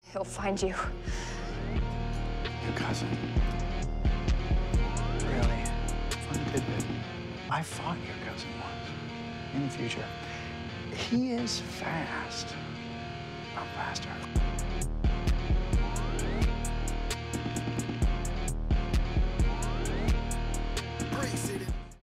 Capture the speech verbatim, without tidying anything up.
He'll find you. Your cousin. Really? Fun tidbit. I fought your cousin once. In the future. He is fast. I'm faster.